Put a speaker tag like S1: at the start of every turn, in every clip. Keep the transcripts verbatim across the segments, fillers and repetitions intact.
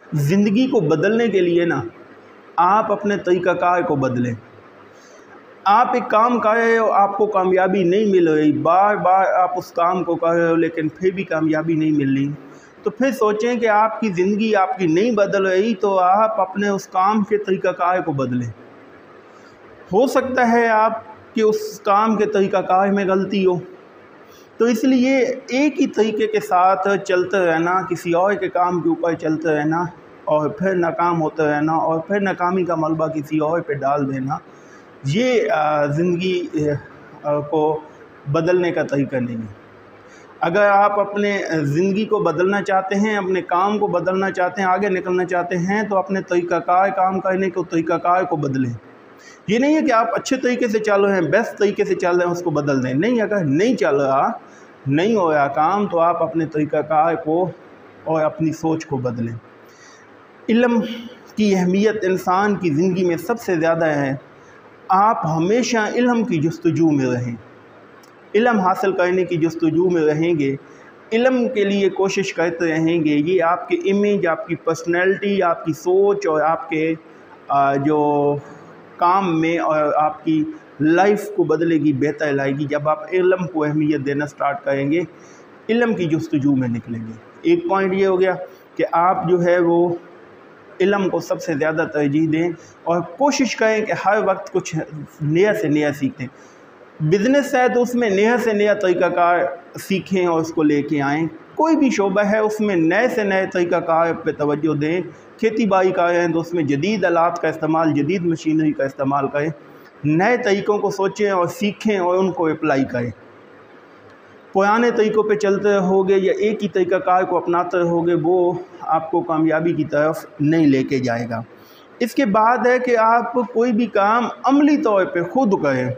S1: زندگی کو بدلنے کے لیے نا آپ اپنے طریقہ کار کو بدلیں۔ آپ ایک کام کر رہے ہو، آپ کو کامیابی نہیں مل رہی، بار بار آپ اس کام کو کر رہے ہو لیکن پھر بھی کامیابی نہیں مل رہی، تو پھر سوچیں کہ آپ کی زندگی آپ کی نہیں بدل رہی تو آپ اپنے اس کام کے طریقہ کار کو بدلیں۔ ہو سکتا ہے آپ کہ اس کام کے طریقہ کار میں غلطی ہو، تو اس لیے ایک ہی طریقے کے ساتھ چلتے رہنا، کسی اور کے کام کے اوپر چلتے رہنا اور پھر ناکام ہوتے رہنا اور پھر ناکامی کا ملبہ کسی اور پہ ڈال دینا، یہ زندگی کو بدلنے کا طریقہ نہیں ہے۔ اگر آپ اپنے زندگی کو بدلنا چاہتے ہیں، اپنے کام کو بدلنا چاہتے ہیں، آگے نکلنا چاہتے ہیں، تو اپنے طریقہ کار کام کرنے کو طریقہ کار کو بدلیں۔ یہ نہیں ہے کہ آپ اچھے طریقے سے چل رہے ہیں، بیسٹ طریقے سے چل رہے ہیں، اس کو بدل دیں۔ نہیں، اگر نہیں چل رہا، نہیں ہو رہا کام، تو آپ اپنے طریقہ کار کو اور اپنی سوچ کو بدلیں۔ علم کی اہمیت انسان کی زندگی میں سب سے زیادہ ہے۔ آپ ہمیشہ علم کی جستجو میں رہیں، علم حاصل کرنے کی جستجو میں رہیں گے، علم کے لیے کوشش کرتے رہیں گے۔ یہ آپ کے امیج، آپ کی پرسنالٹی، آپ کی سوچ اور آپ کے جو کام میں اور آپ کی لائف کو بدلے گی، بہتر لائے گی جب آپ علم کو اہمیت دینا سٹارٹ کریں گے، علم کی جستجو میں نکلیں گے۔ ایک پوائنٹ یہ ہو گیا کہ آپ جو ہے وہ علم کو سب سے زیادہ ترجیح دیں اور کوشش کریں کہ ہر وقت کچھ نیا سے نیا سیکھیں۔ بزنس ہے تو اس میں نیا سے نیا طریقہ کار سیکھیں اور اس کو لے کے آئیں۔ کوئی بھی شعبہ ہے اس میں نئے سے نئے طریقہ کار پہ توجہ دیں۔ کھیتی باڑی کر رہے ہیں تو اس میں جدید آلات کا استعمال، جدید مشینری کا استعمال کریں، نئے طریقوں کو سوچیں اور سیکھیں اور ان کو اپلائی کریں۔ پرانے طریقوں پہ چلتے رہو گے یا ایک ہی طریقہ کار کو اپناتے رہو گے، وہ آپ کو کامیابی کی طرف نہیں لے کے جائے گا۔ اس کے بعد ہے کہ آپ کوئی بھی کام عملی طور پہ خود کریں۔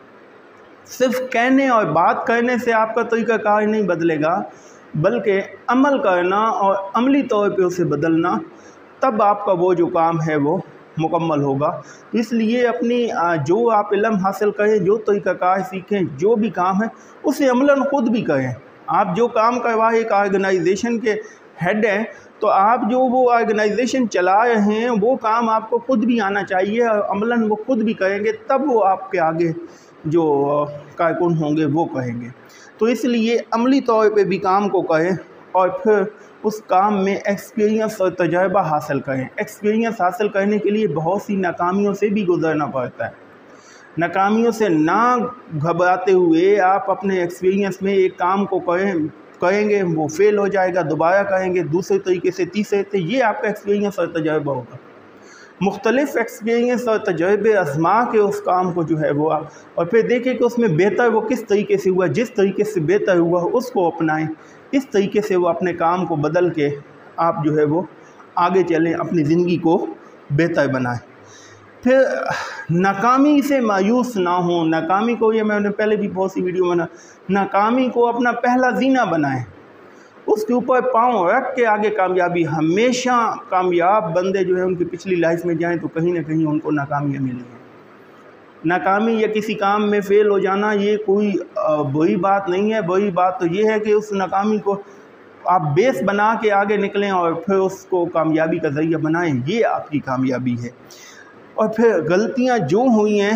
S1: صرف کہنے اور بات کرنے سے آپ کا طریقہ کار نہیں بدلے گا، بلکہ عمل کرنا اور عملی طور پہ اسے بدلنا، تب آپ کا وہ جو کام ہے وہ مکمل ہوگا۔ اس لیے اپنی جو آپ علم حاصل کریں، جو طریقہ کار سیکھیں، جو بھی کام ہے اسے عملاً خود بھی کریں۔ آپ جو کام کروائے ایک آرگنائزیشن کے ہیڈ ہیں، تو آپ جو وہ آرگنائزیشن چلا رہے ہیں وہ کام آپ کو خود بھی آنا چاہیے اور عملاً وہ خود بھی کریں گے، تب وہ آپ کے آگے جو کارکن ہوں گے وہ کہیں گے۔ تو اس لیے عملی طور پہ بھی کام کو کریں اور پھر اس کام میں ایکسپیرینس اور تجربہ حاصل کریں۔ ایکسپیرینس حاصل کرنے کے لیے بہت سی ناکامیوں سے بھی گزرنا پڑتا ہے۔ ناکامیوں سے نہ گھبراتے ہوئے آپ اپنے ایکسپیرینس میں ایک کام کو کریں کریں گے وہ فیل ہو جائے گا، دوبارہ کریں گے دوسرے طریقے سے، تیسرے سے، یہ آپ کا ایکسپیرینس اور تجربہ ہوگا۔ مختلف ایکسپیرینس اور تجربے آزما کے اس کام کو جو ہے وہ آپ اور پھر دیکھیں کہ اس میں بہتر وہ کس طریقے سے ہوا، جس طریقے سے بہتر ہوا اس کو اپنائیں، اس طریقے سے وہ اپنے کام کو بدل کے آپ جو ہے وہ آگے چلیں، اپنی زندگی کو بہتر بنائیں۔ پھر ناکامی سے مایوس نہ ہوں۔ ناکامی کو، یہ میں نے پہلے بھی بہت سی ویڈیو میں، ناکامی کو اپنا پہلا زینہ بنائیں، اس کے اوپر پاؤں رکھ کے آگے کامیابی۔ ہمیشہ کامیاب بندے جو ہیں ان کی پچھلی لائف میں جائیں تو کہیں نہ کہیں ان کو ناکامیاں ملی ہیں۔ ناکامی یا کسی کام میں فیل ہو جانا یہ کوئی بری بات نہیں ہے۔ بری بات تو یہ ہے کہ اس ناکامی کو آپ بیس بنا کے آگے نکلیں اور پھر اس کو کامیابی کا ذریعہ بنائیں، یہ آپ کی کامیابی ہے۔ اور پھر غلطیاں جو ہوئی ہیں،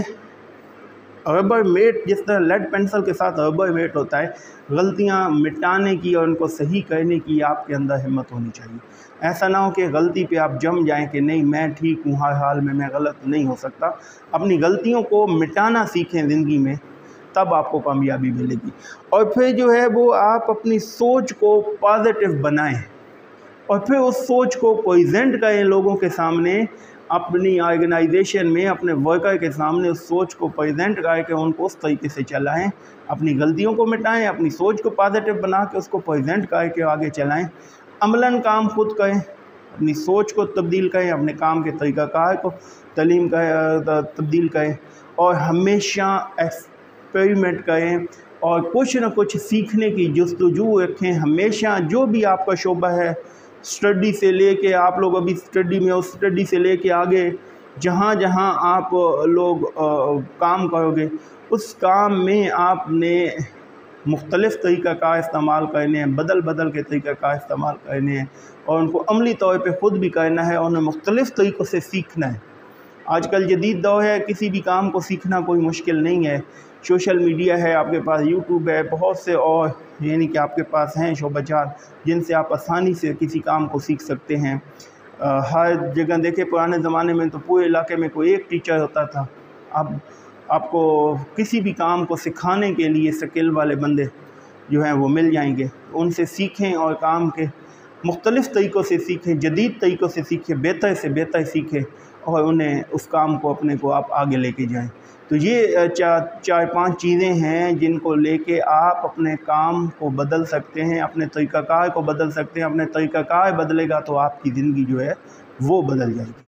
S1: ربر میٹ جس طرح لیڈ پینسل کے ساتھ ربر میٹ ہوتا ہے، غلطیاں مٹانے کی اور ان کو صحیح کرنے کی آپ کے اندر ہمت ہونی چاہیے۔ ایسا نہ ہو کہ غلطی پہ آپ جم جائیں کہ نہیں میں ٹھیک ہوں، ہر حال میں میں غلط نہیں ہو سکتا۔ اپنی غلطیوں کو مٹانا سیکھیں زندگی میں، تب آپ کو کامیابی ملے گی۔ اور پھر جو ہے وہ آپ اپنی سوچ کو پازیٹیو بنائیں اور پھر اس سوچ کو پریزنٹ کریں لوگوں کے سامنے، اپنی آرگنائزیشن میں اپنے ورکر کے سامنے اس سوچ کو پریزنٹ کر کے ان کو اس طریقے سے چلائیں، اپنی غلطیوں کو مٹائیں، اپنی سوچ کو پازیٹیو بنا کے اس کو پریزنٹ کر کے آگے چلائیں۔ عملاً کام خود کریں، اپنی سوچ کو تبدیل کریں، اپنے کام کے طریقہ کار کو تعلیم تبدیل کریں اور ہمیشہ ایکسپیریمنٹ کریں اور کچھ نہ کچھ سیکھنے کی جستجو رکھیں۔ ہمیشہ جو بھی آپ کا شعبہ ہے، اسٹڈی سے لے کے، آپ لوگ ابھی اسٹڈی میں ہو، اسٹڈی سے لے کے آگے جہاں جہاں آپ لوگ کام کرو گے، اس کام میں آپ نے मुख्तलिफ़ तरीक़ा कार इस्तेमाल करने हैं, बदल बदल के तरीक़ा कार इस्तेमाल करने हैं और उनको अमली तौर पे ख़ुद भी करना है और उन्हें मुख्तलिफ़ तरीक़ों से सीखना है। आजकल जदीद दौर है, किसी भी काम को सीखना कोई मुश्किल नहीं है। सोशल मीडिया है, आपके पास यूट्यूब है, बहुत से और यानी कि आपके पास हैं शोबाजात जिनसे आप आसानी से किसी काम को सीख सकते हैं। आ, हर जगह देखें, पुराने ज़माने में तो पूरे इलाके में कोई एक टीचर होता था। अब आपको किसी भी काम को सिखाने के लिए स्किल वाले बंदे जो हैं वो मिल जाएंगे। उनसे सीखें और काम के मुख्तलिफ़ तरीक़ों से सीखें, जदीद तरीक़ों से सीखें, बेहतर से बेहतर सीखें और उन्हें उस काम को अपने को आप आगे लेके जाएं। तो ये चार चार पांच चीज़ें हैं जिनको लेके आप अपने काम को बदल सकते हैं, अपने तरीक़ाकार को बदल सकते हैं। अपने तरीक़ाकार बदलेगा तो आपकी ज़िंदगी जो है वो बदल जाएगी।